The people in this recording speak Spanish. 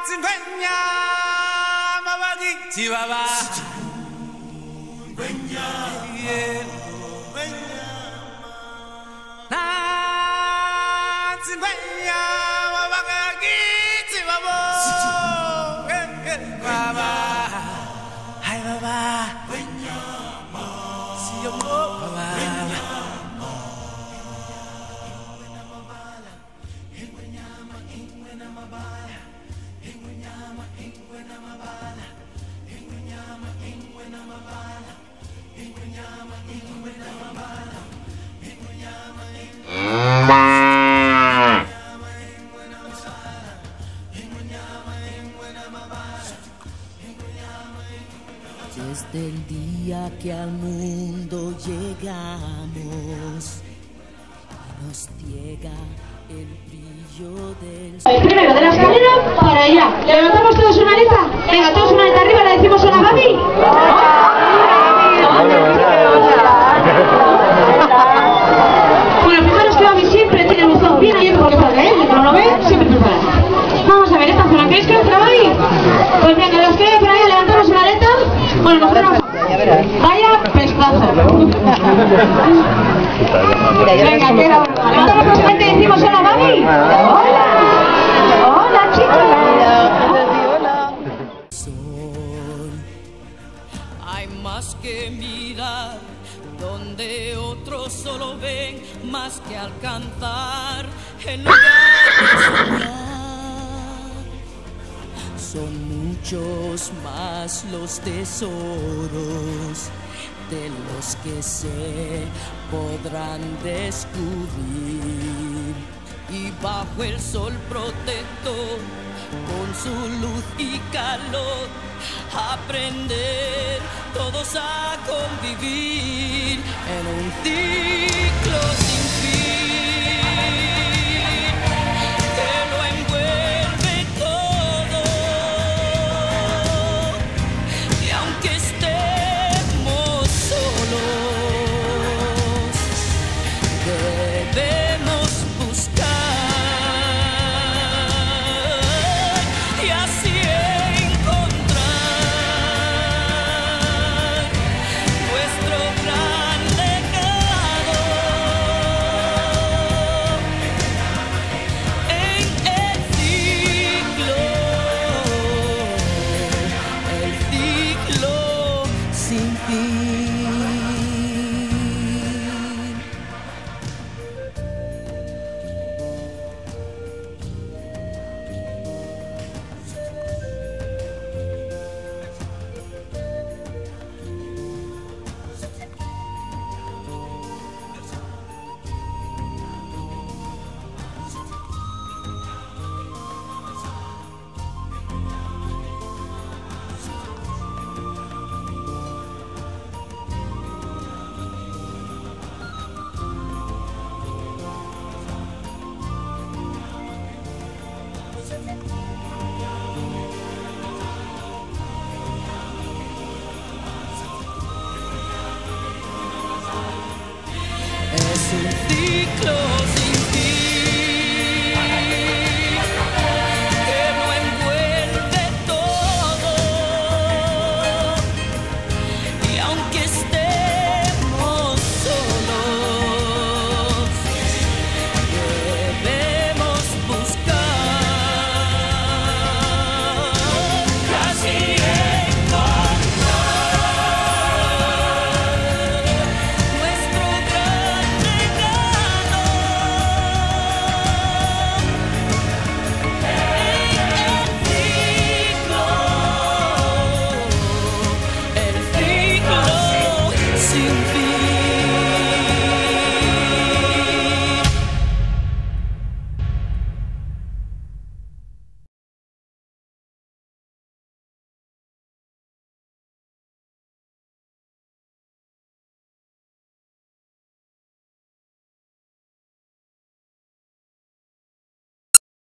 Desde el día que al mundo llegamos, nos ciega el brillo del sol. Primero, de la escalera para allá. Levantamos todos una aleta. Venga, todos una aleta arriba, le decimos hola, Gaby. Bueno, fijaros que Gaby siempre tiene el buzón bien abierto porque salga, ¿eh? Como lo ve, siempre preparado. Vamos a ver esta zona. ¿Queréis que entra Gaby? Pues venga, de la escalera para allá, levantamos una aleta. Bueno, nosotros vaya pestazo. Venga, queda uno. Levantamos los frente y decimos hola, Gaby. Hola. Hola, chicos. sol. Hay más que mirar donde otros solo ven, más que alcanzar en lugar de soñar. Son muchos más los tesoros de los que se podrán descubrir, y bajo el sol protector, con su luz y calor, aprender todos a convivir en un ciclo sin fin.